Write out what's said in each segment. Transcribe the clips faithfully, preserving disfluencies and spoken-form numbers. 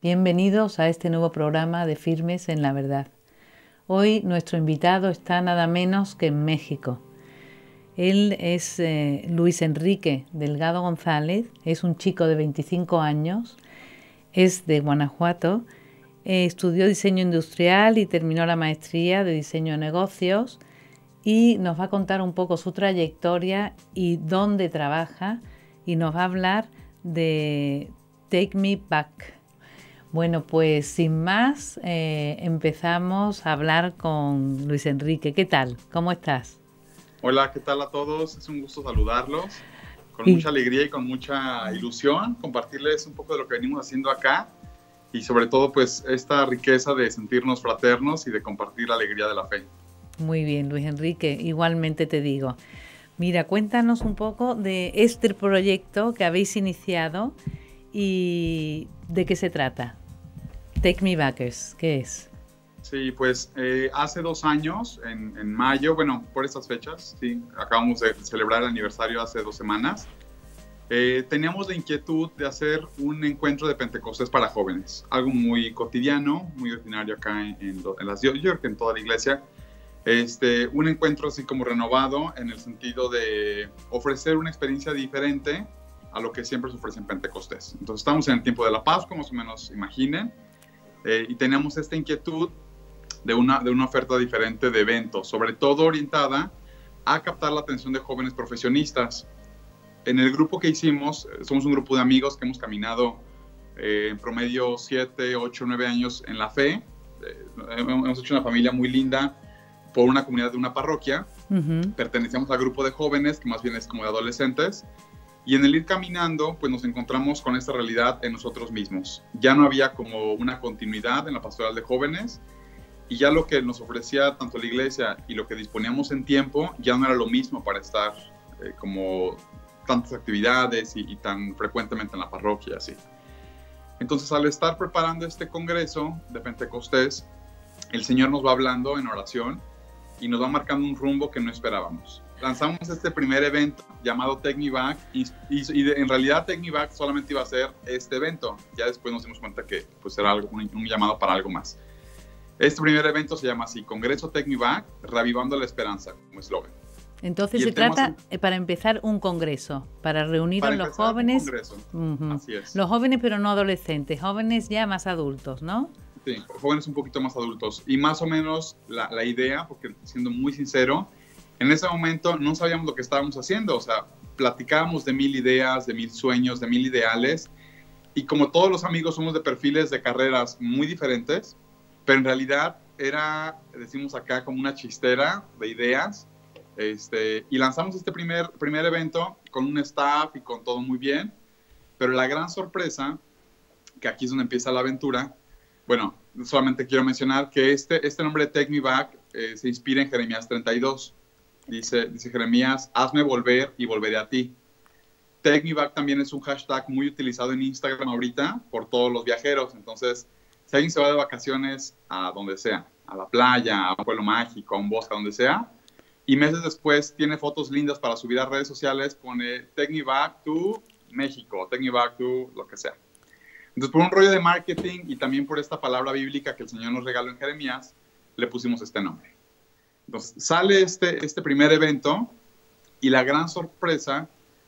Bienvenidos a este nuevo programa de Firmes en la Verdad. Hoy nuestro invitado está nada menos que en México. Él es eh, Luis Enrique Delgado González, es un chico de veinticinco años, es de Guanajuato, eh, estudió diseño industrial y terminó la maestría de diseño de negocios y nos va a contar un poco su trayectoria y dónde trabaja y nos va a hablar de Take Me Back. Bueno, pues sin más, eh, empezamos a hablar con Luis Enrique. ¿Qué tal? ¿Cómo estás? Hola, ¿qué tal a todos? Es un gusto saludarlos. Con Sí. mucha alegría y con mucha ilusión, compartirles un poco de lo que venimos haciendo acá y sobre todo, pues, esta riqueza de sentirnos fraternos y de compartir la alegría de la fe. Muy bien, Luis Enrique, igualmente te digo. Mira, cuéntanos un poco de este proyecto que habéis iniciado y de qué se trata. Take Me Backers, ¿qué es? Sí, pues eh, hace dos años, en, en mayo, bueno, por estas fechas, sí, acabamos de celebrar el aniversario hace dos semanas, eh, teníamos la inquietud de hacer un encuentro de Pentecostés para jóvenes, algo muy cotidiano, muy ordinario acá en, en, en las York, en toda la iglesia. Este, un encuentro así como renovado en el sentido de ofrecer una experiencia diferente a lo que siempre se ofrece en Pentecostés. Entonces estamos en el tiempo de la Pascua, más o menos imaginen, eh, y tenemos esta inquietud de una, de una oferta diferente de eventos, sobre todo orientada a captar la atención de jóvenes profesionistas. En el grupo que hicimos, somos un grupo de amigos que hemos caminado eh, en promedio siete, ocho, nueve años en la fe. Eh, hemos hecho una familia muy linda por una comunidad de una parroquia. Uh-huh. Pertenecemos al grupo de jóvenes, que más bien es como de adolescentes. Y en el ir caminando, pues nos encontramos con esta realidad en nosotros mismos. Ya no había como una continuidad en la pastoral de jóvenes, y ya lo que nos ofrecía tanto la iglesia y lo que disponíamos en tiempo ya no era lo mismo para estar eh, como tantas actividades y, y tan frecuentemente en la parroquia, así. Entonces, al estar preparando este congreso de Pentecostés, el Señor nos va hablando en oración y nos va marcando un rumbo que no esperábamos. Lanzamos este primer evento llamado Take Me Back y, y, y de, en realidad Take Me Back solamente iba a ser este evento. Ya después nos dimos cuenta que pues, era algo, un, un llamado para algo más. Este primer evento se llama así, Congreso Take Me Back, Reavivando la Esperanza, como eslogan. Entonces se trata, es, para empezar, un congreso, para reunir a los jóvenes. Un congreso, uh-huh. Así es. Los jóvenes, pero no adolescentes, jóvenes ya más adultos, ¿no? Sí, jóvenes un poquito más adultos. Y más o menos la, la idea, porque siendo muy sincero, en ese momento no sabíamos lo que estábamos haciendo. O sea, platicábamos de mil ideas, de mil sueños, de mil ideales. Y como todos los amigos somos de perfiles de carreras muy diferentes, pero en realidad era, decimos acá, como una chistera de ideas. Este, y lanzamos este primer, primer evento con un staff y con todo muy bien. Pero la gran sorpresa, que aquí es donde empieza la aventura, bueno, solamente quiero mencionar que este, este nombre de Take Me Back eh, se inspira en Jeremías treinta y dos. Dice, dice Jeremías, hazme volver y volveré a ti. Take Me Back también es un hashtag muy utilizado en Instagram ahorita por todos los viajeros. Entonces, si alguien se va de vacaciones a donde sea, a la playa, a un pueblo mágico, a un bosque, a donde sea, y meses después tiene fotos lindas para subir a redes sociales, pone Take Me Back to México, Take Me Back to lo que sea. Entonces, por un rollo de marketing y también por esta palabra bíblica que el Señor nos regaló en Jeremías, le pusimos este nombre. Entonces, sale este, este primer evento y la gran sorpresa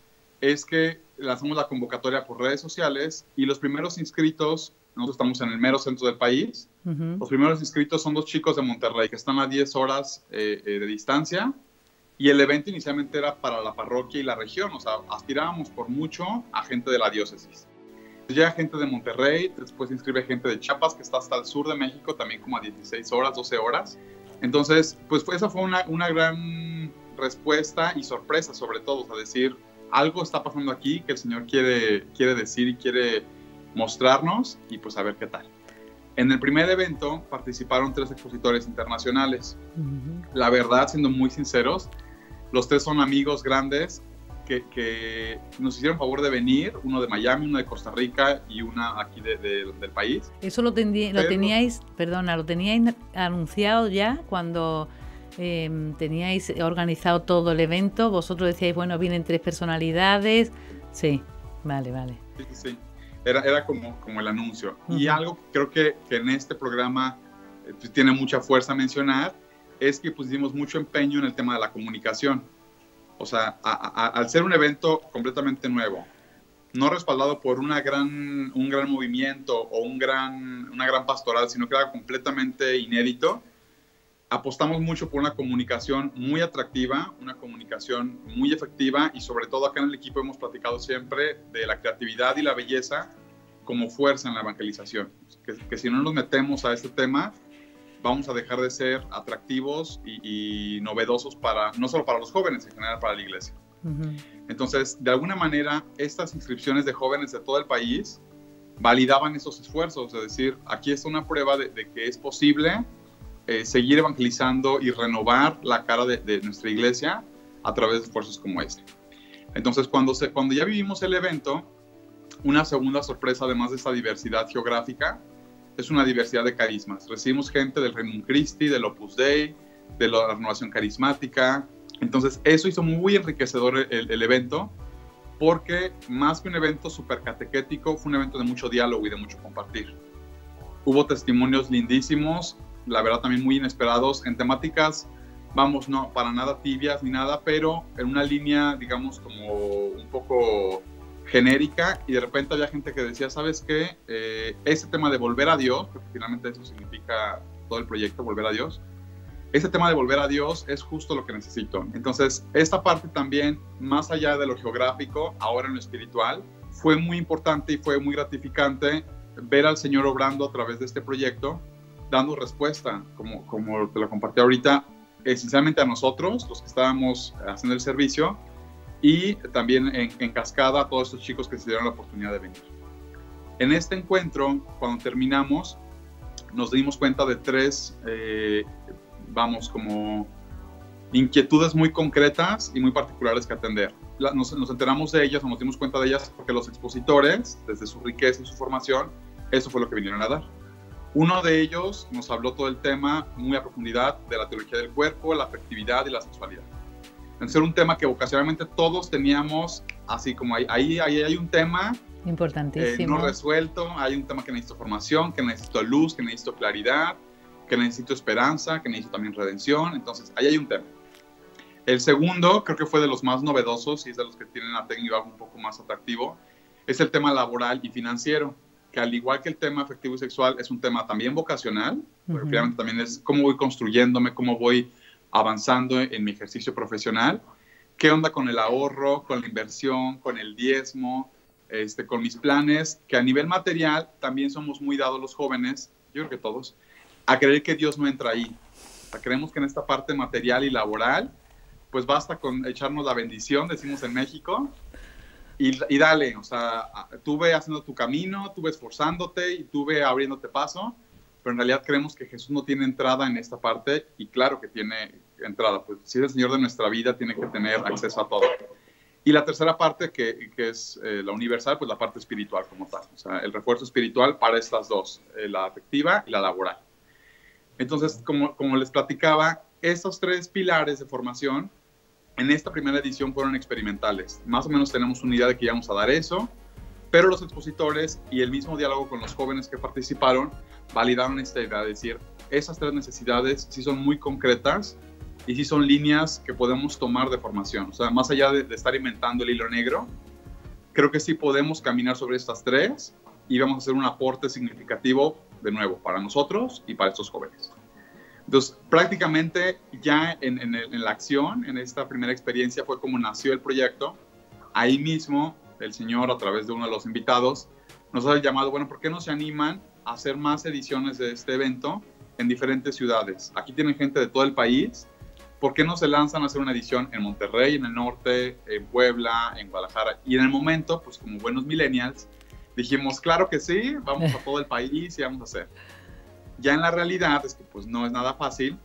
es que lanzamos la convocatoria por redes sociales y los primeros inscritos, nosotros estamos en el mero centro del país, uh-huh. Los primeros inscritos son dos chicos de Monterrey que están a diez horas eh, eh, de distancia y el evento inicialmente era para la parroquia y la región, o sea, aspirábamos por mucho a gente de la diócesis. Llega gente de Monterrey, después se inscribe gente de Chiapas que está hasta el sur de México, también como a dieciséis horas, doce horas. Entonces, pues esa fue una, una gran respuesta y sorpresa sobre todo, o sea, decir, algo está pasando aquí que el Señor quiere, quiere decir y quiere mostrarnos y pues a ver qué tal. En el primer evento participaron tres expositores internacionales. Uh-huh. La verdad, siendo muy sinceros, los tres son amigos grandes que, que nos hicieron favor de venir, uno de Miami, uno de Costa Rica y una aquí de, de, del país. Eso lo, tendi- Pero, lo teníais, perdona, lo teníais anunciado ya cuando eh, teníais organizado todo el evento. Vosotros decíais, bueno, vienen tres personalidades. Sí, vale, vale. Sí, sí, sí. Era, era como, como el anuncio. Uh-huh. Y algo que creo que, que en este programa eh, pues, tiene mucha fuerza mencionar es que pusimos mucho empeño en el tema de la comunicación. O sea, a, a, al ser un evento completamente nuevo, no respaldado por una gran, un gran movimiento o un gran, una gran pastoral, sino que era completamente inédito, apostamos mucho por una comunicación muy atractiva, una comunicación muy efectiva y sobre todo acá en el equipo hemos platicado siempre de la creatividad y la belleza como fuerza en la evangelización. Que, que si no nos metemos a este tema, vamos a dejar de ser atractivos y, y novedosos para, no solo para los jóvenes, en general para la iglesia. Uh-huh. Entonces, de alguna manera, estas inscripciones de jóvenes de todo el país validaban esos esfuerzos, es decir, aquí está una prueba de, de que es posible Eh, seguir evangelizando y renovar la cara de, de nuestra iglesia a través de esfuerzos como este. Entonces, cuando, se, cuando ya vivimos el evento, una segunda sorpresa, además de esta diversidad geográfica, es una diversidad de carismas. Recibimos gente del Regnum Christi, del Opus Dei, de la renovación carismática. Entonces, eso hizo muy enriquecedor el, el evento, porque más que un evento súper catequético, fue un evento de mucho diálogo y de mucho compartir. Hubo testimonios lindísimos, la verdad también muy inesperados, en temáticas, vamos, no para nada tibias ni nada, pero en una línea, digamos, como un poco genérica, y de repente había gente que decía, ¿sabes qué? Eh, ese tema de volver a Dios, porque finalmente eso significa todo el proyecto, volver a Dios, ese tema de volver a Dios es justo lo que necesito. Entonces, esta parte también, más allá de lo geográfico, ahora en lo espiritual, fue muy importante y fue muy gratificante ver al Señor obrando a través de este proyecto, dando respuesta, como, como te lo compartí ahorita, esencialmente a nosotros, los que estábamos haciendo el servicio, y también en, en cascada a todos estos chicos que se dieron la oportunidad de venir. En este encuentro, cuando terminamos, nos dimos cuenta de tres, eh, vamos, como inquietudes muy concretas y muy particulares que atender. La, nos, nos enteramos de ellas, o nos dimos cuenta de ellas, porque los expositores, desde su riqueza y su formación, eso fue lo que vinieron a dar. Uno de ellos nos habló todo el tema muy a profundidad de la teología del cuerpo, la afectividad y la sexualidad. Entonces era un tema que vocacionalmente todos teníamos, así como ahí, ahí, ahí hay un tema importantísimo, eh, no resuelto, hay un tema que necesito formación, que necesito luz, que necesito claridad, que necesito esperanza, que necesito también redención. Entonces ahí hay un tema. El segundo, creo que fue de los más novedosos y es de los que tienen la técnica un poco más atractivo, es el tema laboral y financiero, que al igual que el tema afectivo y sexual es un tema también vocacional, uh-huh. Pero finalmente también es cómo voy construyéndome, cómo voy avanzando en mi ejercicio profesional, qué onda con el ahorro, con la inversión, con el diezmo, este, con mis planes, que a nivel material también somos muy dados los jóvenes, yo creo que todos, a creer que Dios no entra ahí. O sea, creemos que en esta parte material y laboral, pues basta con echarnos la bendición, decimos en México, Y, y dale, o sea, tú ve haciendo tu camino, tú ve esforzándote y tú ve abriéndote paso, pero en realidad creemos que Jesús no tiene entrada en esta parte, y claro que tiene entrada, pues si es el Señor de nuestra vida, tiene que tener acceso a todo. Y la tercera parte, que, que es eh, la universal, pues la parte espiritual como tal, o sea, el refuerzo espiritual para estas dos, eh, la afectiva y la laboral. Entonces, como, como les platicaba, estos tres pilares de formación en esta primera edición fueron experimentales. Más o menos tenemos una idea de que íbamos a dar eso, pero los expositores y el mismo diálogo con los jóvenes que participaron validaron esta idea de decir, esas tres necesidades sí son muy concretas y sí son líneas que podemos tomar de formación. O sea, más allá de, de estar inventando el hilo negro, creo que sí podemos caminar sobre estas tres y vamos a hacer un aporte significativo, de nuevo, para nosotros y para estos jóvenes. Entonces, prácticamente ya en, en, en la acción, en esta primera experiencia, fue como nació el proyecto. Ahí mismo, el Señor, a través de uno de los invitados, nos ha llamado, bueno, ¿por qué no se animan a hacer más ediciones de este evento en diferentes ciudades? Aquí tienen gente de todo el país. ¿Por qué no se lanzan a hacer una edición en Monterrey, en el norte, en Puebla, en Guadalajara? Y en el momento, pues como buenos millennials, dijimos, claro que sí, vamos a todo el país y vamos a hacer. Ya en la realidad es que pues no es nada fácil,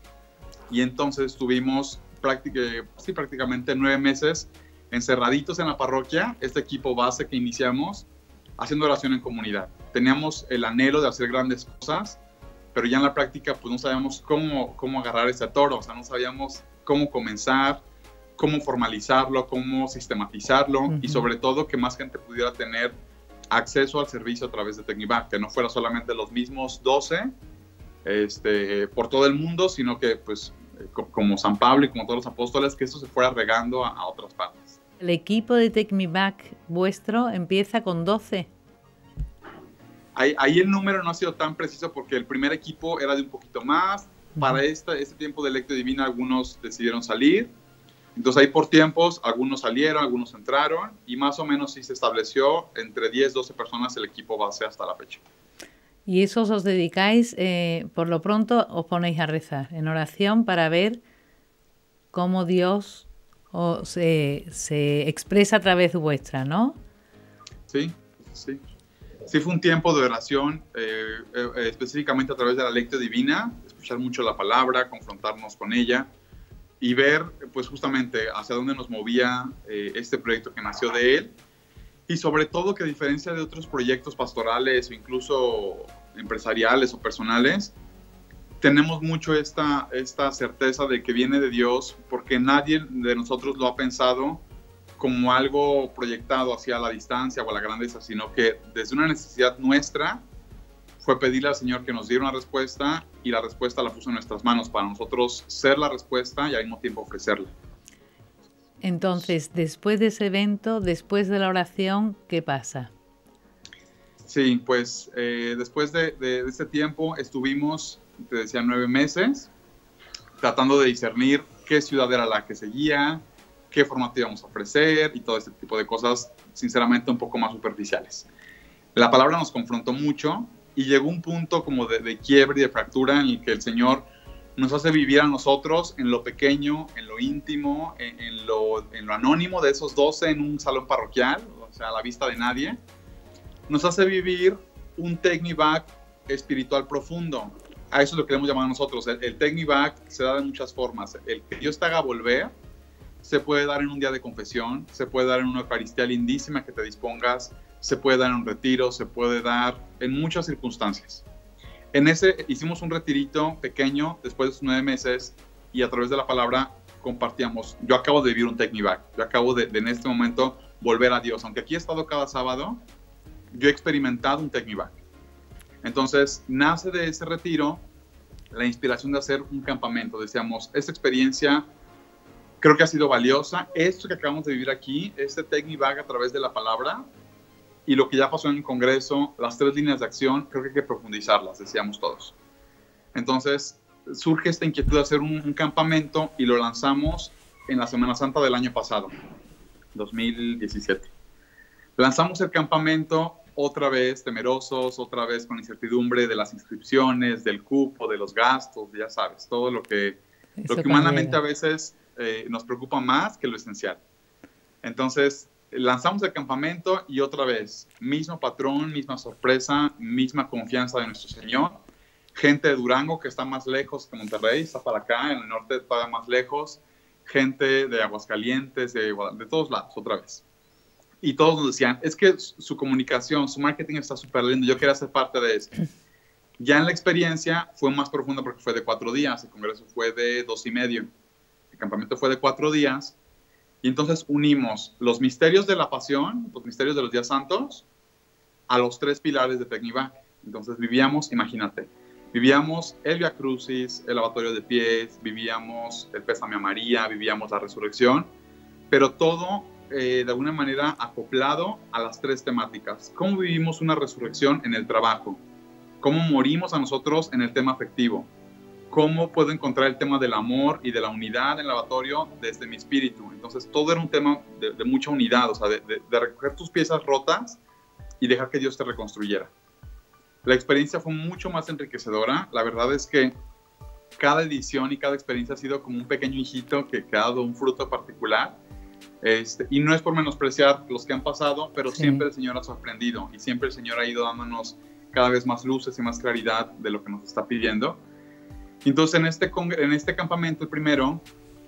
y entonces estuvimos práctic- sí, prácticamente nueve meses encerraditos en la parroquia, este equipo base que iniciamos, haciendo oración en comunidad. Teníamos el anhelo de hacer grandes cosas, pero ya en la práctica pues no sabíamos cómo, cómo agarrar ese toro, o sea, no sabíamos cómo comenzar, cómo formalizarlo, cómo sistematizarlo, uh-huh. Y sobre todo que más gente pudiera tener acceso al servicio a través de TechniBac, que no fuera solamente los mismos doce este, por todo el mundo, sino que pues como San Pablo y como todos los apóstoles, que esto se fuera regando a, a otras partes. El equipo de TechniBac vuestro empieza con doce. Ahí, ahí el número no ha sido tan preciso porque el primer equipo era de un poquito más. Uh-huh. Para este, este tiempo de Lectio Divina algunos decidieron salir. Entonces ahí por tiempos, algunos salieron, algunos entraron y más o menos sí se estableció entre diez, doce personas el equipo base hasta la fecha. Y eso os dedicáis, eh, por lo pronto os ponéis a rezar en oración para ver cómo Dios o se, se expresa a través vuestra, ¿no? Sí, sí. Sí fue un tiempo de oración, eh, eh, específicamente a través de la Lectio Divina, escuchar mucho la palabra, confrontarnos con ella y ver, pues justamente, hacia dónde nos movía eh, este proyecto que nació de él. Y sobre todo que a diferencia de otros proyectos pastorales o incluso empresariales o personales, tenemos mucho esta, esta certeza de que viene de Dios porque nadie de nosotros lo ha pensado como algo proyectado hacia la distancia o a la grandeza, sino que desde una necesidad nuestra fue pedirle al Señor que nos diera una respuesta y la respuesta la puso en nuestras manos para nosotros ser la respuesta y al mismo tiempo ofrecerla. Entonces, después de ese evento, después de la oración, ¿qué pasa? Sí, pues eh, después de, de, de ese tiempo estuvimos, te decía, nueve meses tratando de discernir qué ciudad era la que seguía, qué formato íbamos a ofrecer y todo ese tipo de cosas, sinceramente, un poco más superficiales. La palabra nos confrontó mucho y llegó un punto como de, de quiebre y de fractura en el que el Señor nos hace vivir a nosotros en lo pequeño, en lo íntimo, en, en, lo, en lo anónimo de esos doce en un salón parroquial, o sea, a la vista de nadie. Nos hace vivir un TechniBac espiritual profundo. A eso es lo que queremos llamar nosotros. El, el TechniBac se da de muchas formas. El que Dios te haga volver se puede dar en un día de confesión, se puede dar en una Eucaristía lindísima que te dispongas, se puede dar en un retiro, se puede dar en muchas circunstancias. En ese hicimos un retirito pequeño después de esos nueve meses y a través de la palabra compartíamos. Yo acabo de vivir un TechniBac, yo acabo de, de en este momento volver a Dios. Aunque aquí he estado cada sábado, yo he experimentado un TechniBac. Entonces nace de ese retiro la inspiración de hacer un campamento. Decíamos, esta experiencia creo que ha sido valiosa. Esto que acabamos de vivir aquí, este TechniBac a través de la palabra y lo que ya pasó en el Congreso, las tres líneas de acción, creo que hay que profundizarlas, decíamos todos. Entonces, surge esta inquietud de hacer un, un campamento y lo lanzamos en la Semana Santa del año pasado, dos mil diecisiete. Lanzamos el campamento otra vez temerosos, otra vez con incertidumbre de las inscripciones, del cupo, de los gastos, ya sabes, todo lo que, lo que humanamente a veces eh, nos preocupa más que lo esencial. Entonces, lanzamos el campamento y otra vez, mismo patrón, misma sorpresa, misma confianza de nuestro Señor. Gente de Durango que está más lejos que Monterrey, está para acá, en el norte todavía más lejos. Gente de Aguascalientes, de, de todos lados, otra vez. Y todos nos decían, es que su comunicación, su marketing está súper lindo, yo quería ser parte de eso. Ya en la experiencia fue más profunda porque fue de cuatro días, el congreso fue de dos y medio. El campamento fue de cuatro días. Y entonces unimos los misterios de la pasión, los misterios de los días santos, a los tres pilares de TechniBac. Entonces vivíamos, imagínate, vivíamos el Via Crucis, el lavatorio de pies, vivíamos el pésame a María, vivíamos la resurrección, pero todo eh, de alguna manera acoplado a las tres temáticas. ¿Cómo vivimos una resurrección en el trabajo? ¿Cómo morimos a nosotros en el tema afectivo? ¿Cómo puedo encontrar el tema del amor y de la unidad en el lavatorio desde mi espíritu? Entonces, todo era un tema de, de mucha unidad, o sea, de, de, de recoger tus piezas rotas y dejar que Dios te reconstruyera. La experiencia fue mucho más enriquecedora. La verdad es que cada edición y cada experiencia ha sido como un pequeño hijito que, que ha dado un fruto particular. Este, y no es por menospreciar los que han pasado, pero sí. Siempre el Señor ha sorprendido y siempre el Señor ha ido dándonos cada vez más luces y más claridad de lo que nos está pidiendo. Entonces, en este, en este campamento, el primero,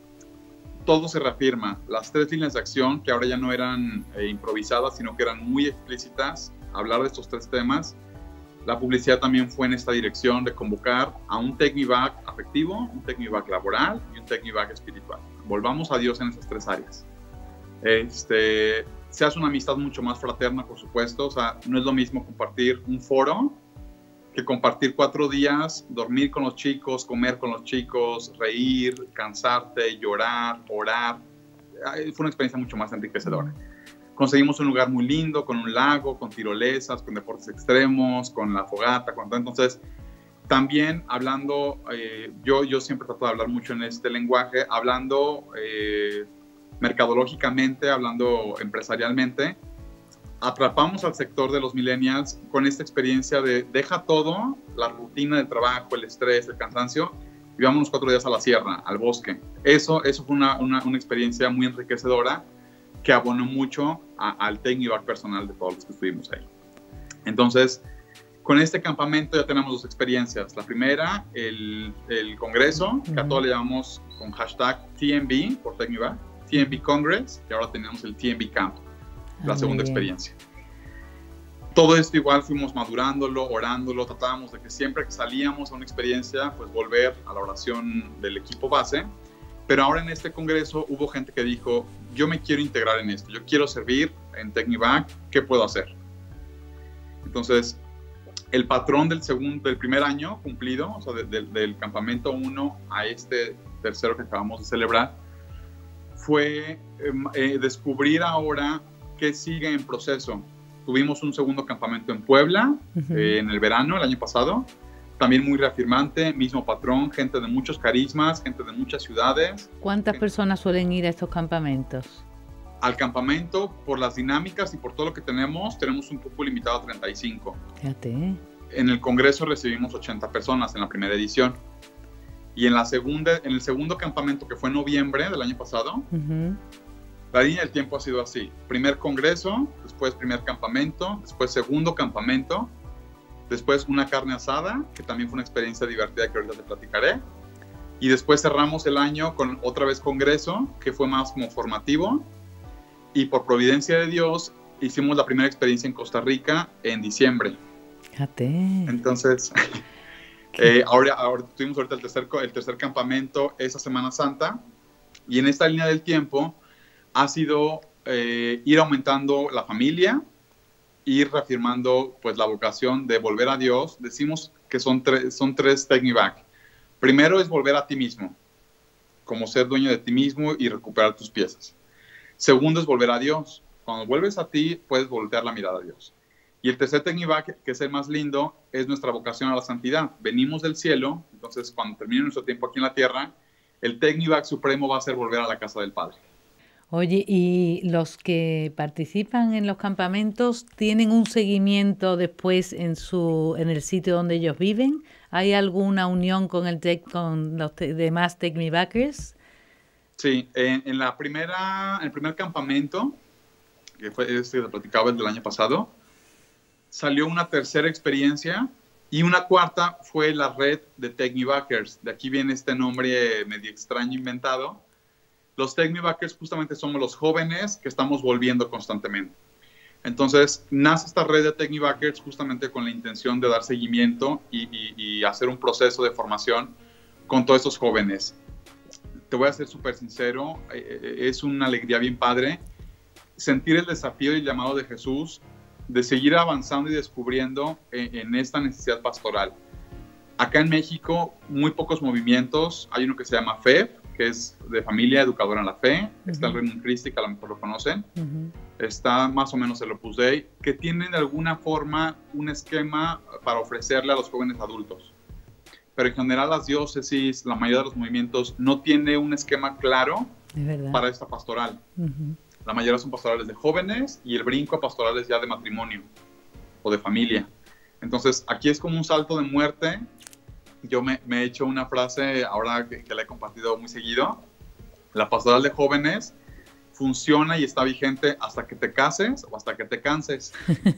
todo se reafirma. Las tres líneas de acción, que ahora ya no eran eh, improvisadas, sino que eran muy explícitas, hablar de estos tres temas. La publicidad también fue en esta dirección de convocar a un TechniBac afectivo, un TechniBac laboral y un TechniBac espiritual. Volvamos a Dios en esas tres áreas. Este, se hace una amistad mucho más fraterna, por supuesto. O sea, no es lo mismo compartir un foro que compartir cuatro días, dormir con los chicos, comer con los chicos, reír, cansarte, llorar, orar. Fue una experiencia mucho más enriquecedora. Conseguimos un lugar muy lindo, con un lago, con tirolesas, con deportes extremos, con la fogata, con todo. Entonces, también hablando, eh, yo, yo siempre trato de hablar mucho en este lenguaje, hablando eh, mercadológicamente, hablando empresarialmente, atrapamos al sector de los millennials con esta experiencia de deja todo, la rutina del trabajo, el estrés, el cansancio, y vámonos cuatro días a la sierra, al bosque. Eso, eso fue una, una, una experiencia muy enriquecedora que abonó mucho a, al Technibac personal de todos los que estuvimos ahí. Entonces, con este campamento ya tenemos dos experiencias. La primera, el, el congreso, que a todos le llamamos con hashtag T M B por Technibac, T M B Congress, y ahora tenemos el T M B Camp, la segunda experiencia. Todo esto igual fuimos madurándolo, orándolo, tratábamos de que siempre que salíamos a una experiencia, pues volver a la oración del equipo base. Pero ahora en este congreso hubo gente que dijo, yo me quiero integrar en esto, yo quiero servir en Technibac, ¿qué puedo hacer? Entonces, el patrón del, segundo, del primer año cumplido, o sea, de, de, del campamento uno a este tercero que acabamos de celebrar, fue eh, descubrir ahora qué sigue en proceso. Tuvimos un segundo campamento en Puebla, uh-huh. eh, en el verano, el año pasado, también muy reafirmante, mismo patrón, gente de muchos carismas, gente de muchas ciudades. ¿Cuántas gente... personas suelen ir a estos campamentos? Al campamento, por las dinámicas y por todo lo que tenemos, tenemos un cupo limitado a treinta y cinco. Fíjate. En el congreso recibimos ochenta personas en la primera edición. Y en, la segunda, en el segundo campamento, que fue en noviembre del año pasado, uh-huh. la línea del tiempo ha sido así. Primer congreso, después primer campamento, después segundo campamento, después una carne asada, que también fue una experiencia divertida que ahorita te platicaré. Y después cerramos el año con otra vez congreso, que fue más como formativo. Y por providencia de Dios, hicimos la primera experiencia en Costa Rica en diciembre. Fíjate. Entonces, eh, ahora, ahora tuvimos ahorita el tercer, el tercer campamento esa Semana Santa. Y en esta línea del tiempo ha sido eh, ir aumentando la familia, ir reafirmando pues, la vocación de volver a Dios. Decimos que son, tre- son tres Technibac. Primero es volver a ti mismo, como ser dueño de ti mismo y recuperar tus piezas. Segundo es volver a Dios. Cuando vuelves a ti, puedes voltear la mirada a Dios. Y el tercer Technibac, que es el más lindo, es nuestra vocación a la santidad. Venimos del cielo, entonces cuando termine nuestro tiempo aquí en la tierra, el Technibac supremo va a ser volver a la casa del Padre. Oye, ¿y los que participan en los campamentos tienen un seguimiento después en su en el sitio donde ellos viven? ¿Hay alguna unión con el tech, con los te, demás Technibacers? Sí, en, en la primera, en el primer campamento, que fue este que platicaba el del año pasado, salió una tercera experiencia y una cuarta fue la red de Technibacers. De aquí viene este nombre medio extraño inventado. Los Technibacers justamente somos los jóvenes que estamos volviendo constantemente. Entonces, nace esta red de Technibacers justamente con la intención de dar seguimiento y, y, y hacer un proceso de formación con todos estos jóvenes. Te voy a ser súper sincero, es una alegría bien padre sentir el desafío y el llamado de Jesús de seguir avanzando y descubriendo en, en esta necesidad pastoral. Acá en México, muy pocos movimientos. Hay uno que se llama F E F, que es de Familia Educadora en la Fe. Uh-huh. Está el Reino Christi, que a lo mejor lo conocen. Uh-huh. Está más o menos el Opus Dei, que tienen de alguna forma un esquema para ofrecerle a los jóvenes adultos. Pero en general las diócesis, la mayoría de los movimientos no tiene un esquema claro para esta pastoral. Uh-huh. La mayoría son pastorales de jóvenes y el brinco a pastorales ya de matrimonio o de familia. Entonces aquí es como un salto de muerte. Yo me, me he hecho una frase ahora que, que la he compartido muy seguido. La pastoral de jóvenes funciona y está vigente hasta que te cases o hasta que te canses.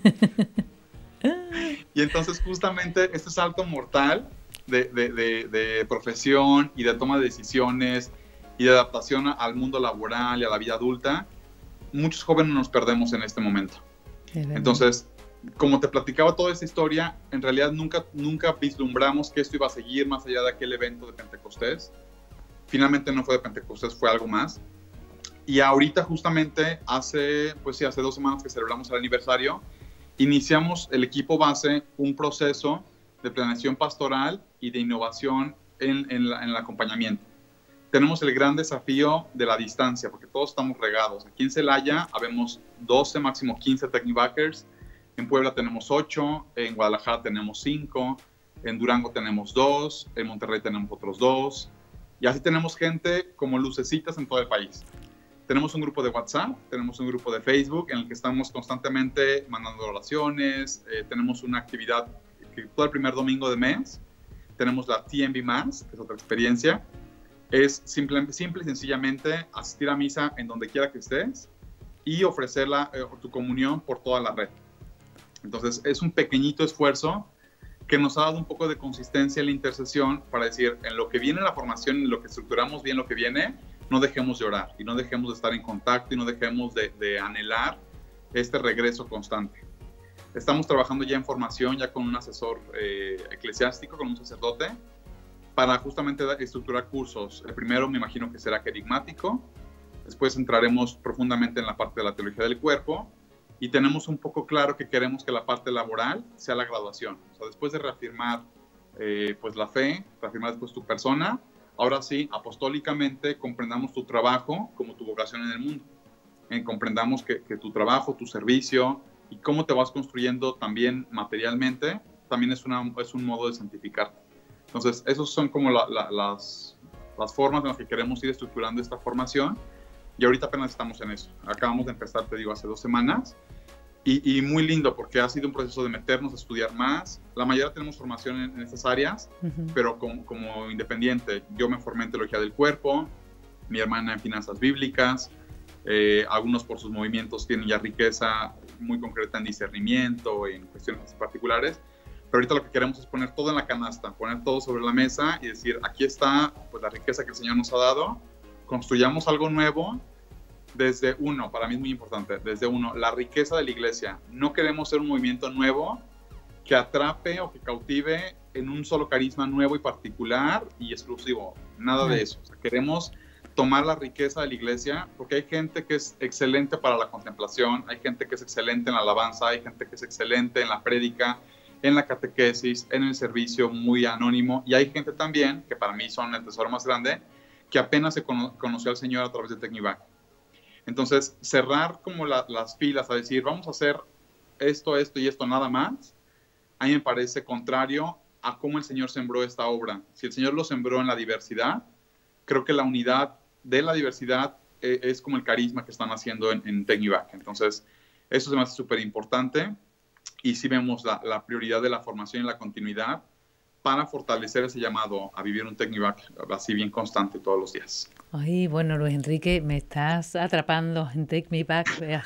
Y entonces justamente este salto mortal De, de, de, de profesión y de toma de decisiones y de adaptación al mundo laboral y a la vida adulta, muchos jóvenes nos perdemos en este momento. Entonces, como te platicaba toda esta historia, en realidad nunca, nunca vislumbramos que esto iba a seguir más allá de aquel evento de Pentecostés. Finalmente no fue de Pentecostés, fue algo más. Y ahorita justamente hace, pues sí, hace dos semanas que celebramos el aniversario, iniciamos el equipo base un proceso de planeación pastoral y de innovación en, en, la, en el acompañamiento. Tenemos el gran desafío de la distancia, porque todos estamos regados. Aquí en Celaya habemos doce, máximo quince Technibackers. En Puebla tenemos ocho, en Guadalajara tenemos cinco, en Durango tenemos dos, en Monterrey tenemos otros dos. Y así tenemos gente como lucecitas en todo el país. Tenemos un grupo de WhatsApp, tenemos un grupo de Facebook en el que estamos constantemente mandando oraciones. Eh, tenemos una actividad que todo el primer domingo de mes. Tenemos la T M B Mass, que es otra experiencia. Es simple, simple y sencillamente asistir a misa en donde quiera que estés y ofrecerla, eh, tu comunión por toda la red. Entonces, es un pequeñito esfuerzo que nos ha dado un poco de consistencia en la intercesión para decir, en lo que viene la formación, en lo que estructuramos bien lo que viene, no dejemos de orar y no dejemos de estar en contacto y no dejemos de, de anhelar este regreso constante. Estamos trabajando ya en formación, ya con un asesor eh, eclesiástico, con un sacerdote, para justamente estructurar cursos. El primero me imagino que será querigmático, después entraremos profundamente en la parte de la teología del cuerpo y tenemos un poco claro que queremos que la parte laboral sea la graduación. O sea, después de reafirmar eh, pues la fe, reafirmar después tu persona, ahora sí, apostólicamente comprendamos tu trabajo como tu vocación en el mundo. Eh, comprendamos que, que tu trabajo, tu servicio y cómo te vas construyendo también materialmente, también es, una, es un modo de santificarte. Entonces, esas son como la, la, las, las formas en las que queremos ir estructurando esta formación y ahorita apenas estamos en eso. Acabamos de empezar, te digo, hace dos semanas y, y muy lindo porque ha sido un proceso de meternos a estudiar más. La mayoría tenemos formación en, en estas áreas, uh-huh. pero como, como independiente. Yo me formé en teología del cuerpo, mi hermana en finanzas bíblicas, eh, algunos por sus movimientos tienen ya riqueza muy concreta en discernimiento, en cuestiones particulares. Pero ahorita lo que queremos es poner todo en la canasta, poner todo sobre la mesa y decir, aquí está pues, la riqueza que el Señor nos ha dado, construyamos algo nuevo desde uno, para mí es muy importante, desde uno, la riqueza de la iglesia. No queremos ser un movimiento nuevo que atrape o que cautive en un solo carisma nuevo y particular y exclusivo, nada de eso. O sea, queremos tomar la riqueza de la iglesia porque hay gente que es excelente para la contemplación, hay gente que es excelente en la alabanza, hay gente que es excelente en la prédica, en la catequesis, en el servicio muy anónimo, y hay gente también, que para mí son el tesoro más grande, que apenas se cono- conoció al Señor a través de Technibac. Entonces, cerrar como la, las filas a decir, vamos a hacer esto, esto y esto nada más, a mí me parece contrario a cómo el Señor sembró esta obra. Si el Señor lo sembró en la diversidad, creo que la unidad de la diversidad eh, es como el carisma que están haciendo en, en Technibac. Entonces, eso se me hace súper importante. Y sí vemos la, la prioridad de la formación y la continuidad para fortalecer ese llamado a vivir un Technibac así bien constante todos los días. Ay, bueno, Luis Enrique, me estás atrapando en Technibac.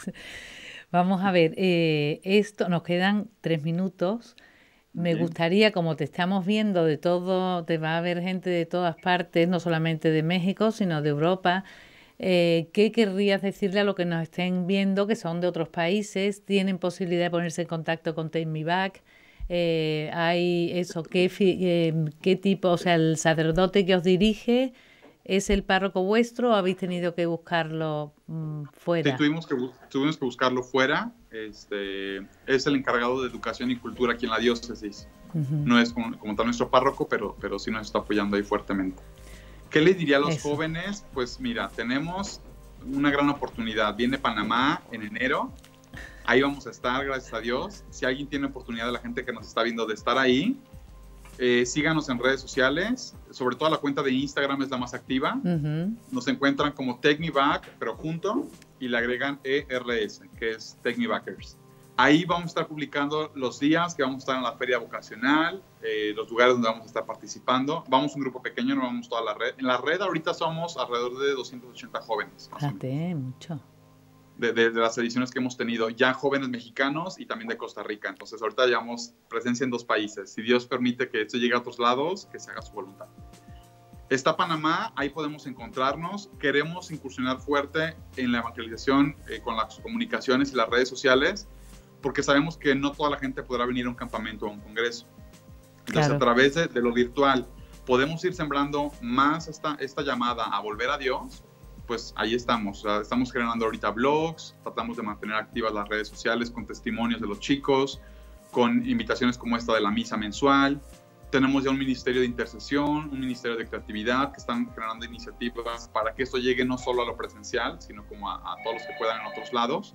Vamos a ver, eh, esto nos quedan tres minutos. Me okay. gustaría, como te estamos viendo de todo, te va a ver gente de todas partes, no solamente de México, sino de Europa. Eh, ¿Qué querrías decirle a los que nos estén viendo, que son de otros países, tienen posibilidad de ponerse en contacto con Technibac? Eh, hay eso, ¿qué, eh, ¿qué tipo, o sea, el sacerdote que os dirige es el párroco vuestro o habéis tenido que buscarlo mmm, fuera? Sí, tuvimos que, tuvimos que buscarlo fuera. Este, es el encargado de educación y cultura aquí en la diócesis. Uh-huh. No es como, como tal nuestro párroco, pero, pero sí nos está apoyando ahí fuertemente. ¿Qué les diría a los Eso. jóvenes? Pues mira, tenemos una gran oportunidad. Viene Panamá en enero. Ahí vamos a estar, gracias a Dios. Si alguien tiene oportunidad de la gente que nos está viendo de estar ahí, eh, síganos en redes sociales. Sobre todo la cuenta de Instagram es la más activa. Uh-huh. Nos encuentran como Technibac, pero junto, y le agregan E R S, que es Technibackers. Ahí vamos a estar publicando los días que vamos a estar en la feria vocacional, eh, los lugares donde vamos a estar participando. Vamos un grupo pequeño, no vamos toda la red. En la red ahorita somos alrededor de doscientos ochenta jóvenes. Fíjate, mucho. De, de, de las ediciones que hemos tenido, ya jóvenes mexicanos y también de Costa Rica. Entonces ahorita llevamos presencia en dos países. Si Dios permite que esto llegue a otros lados, que se haga su voluntad. Está Panamá, ahí podemos encontrarnos. Queremos incursionar fuerte en la evangelización eh, con las comunicaciones y las redes sociales, porque sabemos que no toda la gente podrá venir a un campamento o a un congreso. Entonces, claro. a través de, de lo virtual, podemos ir sembrando más esta, esta llamada a volver a Dios pues ahí estamos. O sea, estamos generando ahorita blogs, tratamos de mantener activas las redes sociales con testimonios de los chicos, con invitaciones como esta de la misa mensual. Tenemos ya un ministerio de intercesión, un ministerio de creatividad que están generando iniciativas para que esto llegue no solo a lo presencial, sino como a, a todos los que puedan en otros lados.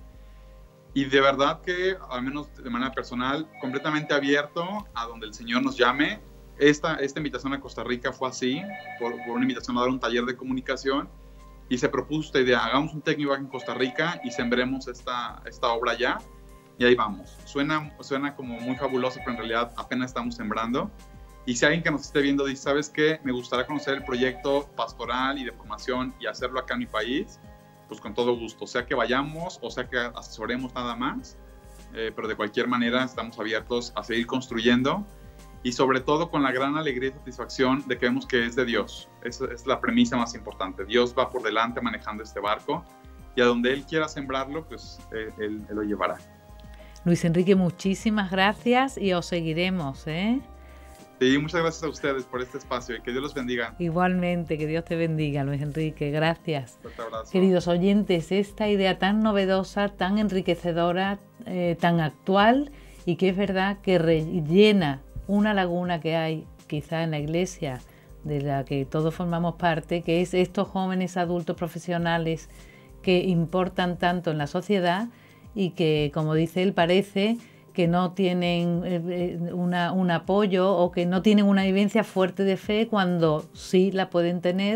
Y de verdad que, al menos de manera personal, completamente abierto a donde el Señor nos llame. Esta, esta invitación a Costa Rica fue así, por, por una invitación a dar un taller de comunicación, y se propuso esta idea: hagamos un Technibac en Costa Rica y sembremos esta, esta obra allá, y ahí vamos. Suena, suena como muy fabuloso, pero en realidad apenas estamos sembrando. Y si alguien que nos esté viendo dice, ¿sabes qué? Me gustaría conocer el proyecto pastoral y de formación y hacerlo acá en mi país, pues con todo gusto, sea que vayamos o sea que asesoremos nada más, eh, pero de cualquier manera estamos abiertos a seguir construyendo, y sobre todo con la gran alegría y satisfacción de que vemos que es de Dios. Esa es la premisa más importante. Dios va por delante manejando este barco, y a donde Él quiera sembrarlo, pues eh, él, él lo llevará. Luis Enrique, muchísimas gracias y os seguiremos, ¿eh? Sí, muchas gracias a ustedes por este espacio y que Dios los bendiga. Igualmente, que Dios te bendiga, Luis Enrique. Gracias. Fuerte abrazo. Queridos oyentes, esta idea tan novedosa, tan enriquecedora, eh, tan actual, y que es verdad que rellena una laguna que hay quizá en la iglesia de la que todos formamos parte, que es estos jóvenes adultos profesionales que importan tanto en la sociedad y que, como dice él, parece que no tienen eh, una, un apoyo o que no tienen una vivencia fuerte de fe, cuando sí la pueden tener,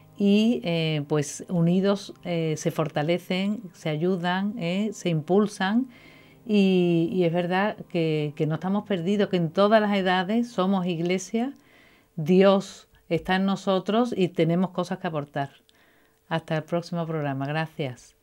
y eh, pues unidos eh, se fortalecen, se ayudan, eh, se impulsan, y, y es verdad que, que no estamos perdidos, que en todas las edades somos iglesia, Dios está en nosotros y tenemos cosas que aportar. Hasta el próximo programa. Gracias.